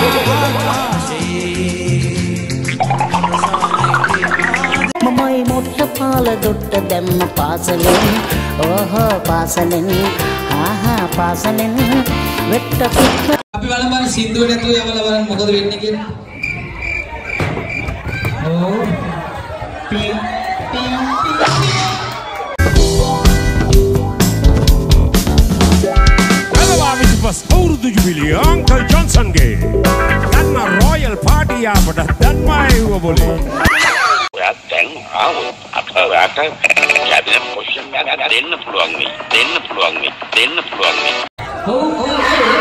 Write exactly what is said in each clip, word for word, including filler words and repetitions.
මමයි මොට්ට පාල දොට්ට දැම්ම පාසලෙන් ඕහෝ පාසලෙන් ආහා පාසලෙන් වෙට්ට කුට්ට අපි බලමු සින්දුව නැතුව යවලා බලන්න මොකද වෙන්නේ කියලා. ඕ පින් පින් was අවුරුදු ජුබිලිය අංකල් ජොන්සන්ගේ දන්න රොයල් පාටි අපට දන්මයි ඔබලේ ඔයා දැන් ආවොත් අපට ඔයාට කැබිනට් පොසිෂන් එකක් දෙන්න පුළුවන් වෙයි දෙන්න පුළුවන් වෙයි දෙන්න පුළුවන් වෙයි ඔව් ඔව්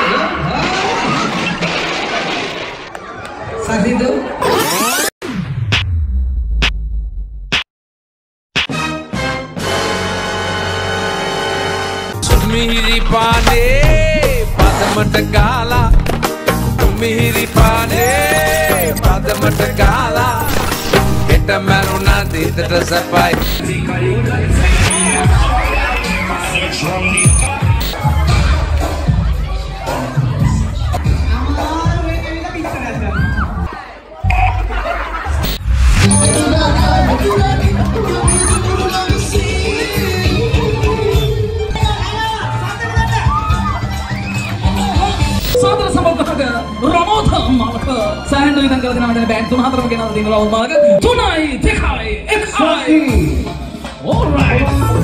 සාදිදෝ මිහිරි පානේ පදමට ගාලා මිහිරි පානේ පදමට ගාලා හෙට මරුණා දිතට සපයි Saudara sama bahagia, RaMoD MaLaKa. Saya hendak kita kalau kita ada band, tuh hantar mungkin ada tinggal RaMoD MaLaKa. Tunai, tekai, eksai. Alright.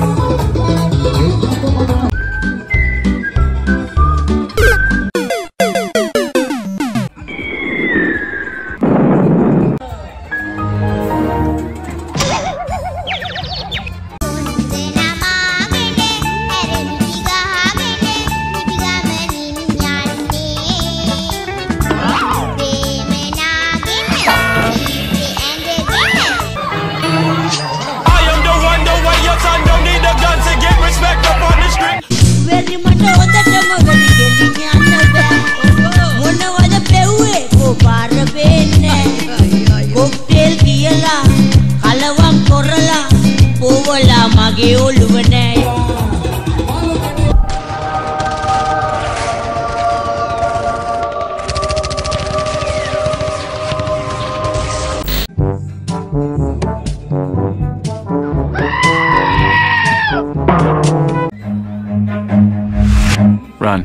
Run.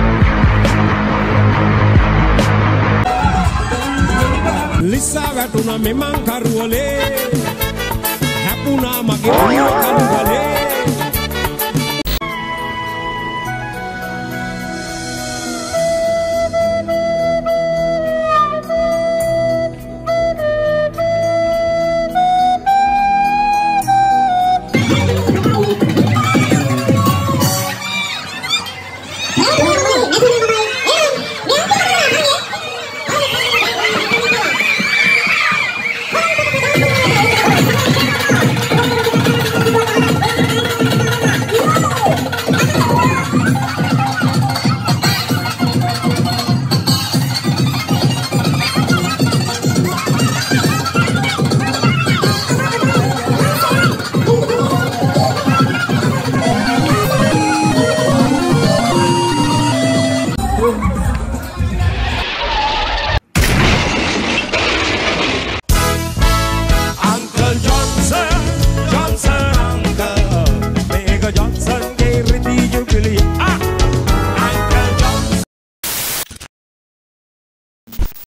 Lisa වැටුණ මෙමං කරුවලේ හැපුණා මගේ කරුවලේ